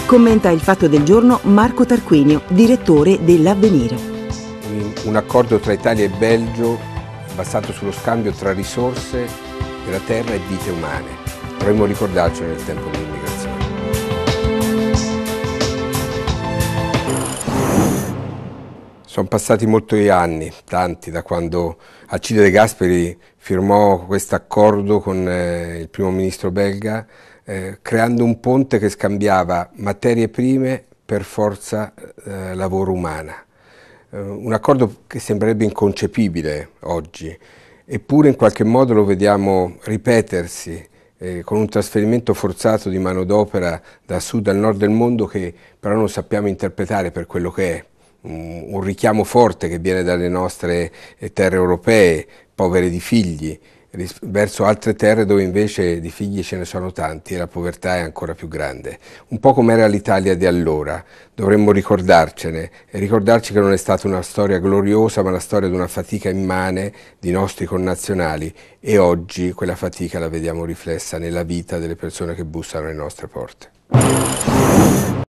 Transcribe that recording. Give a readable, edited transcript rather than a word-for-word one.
Commenta il fatto del giorno Marco Tarquinio, direttore dell'Avvenire. Un accordo tra Italia e Belgio basato sullo scambio tra risorse della terra e vite umane. Dovremmo ricordarcelo nel tempo dell'immigrazione. Sono passati molti anni, tanti, da quando Alcide De Gasperi firmò questo accordo con il primo ministro belga, creando un ponte che scambiava materie prime per forza lavoro umana. Un accordo che sembrerebbe inconcepibile oggi, eppure in qualche modo lo vediamo ripetersi con un trasferimento forzato di manodopera da sud al nord del mondo che però non sappiamo interpretare per quello che è. Un richiamo forte che viene dalle nostre terre europee, povere di figli, verso altre terre dove invece di figli ce ne sono tanti e la povertà è ancora più grande. Un po' come era l'Italia di allora, dovremmo ricordarcene e ricordarci che non è stata una storia gloriosa ma la storia di una fatica immane di nostri connazionali e oggi quella fatica la vediamo riflessa nella vita delle persone che bussano alle nostre porte.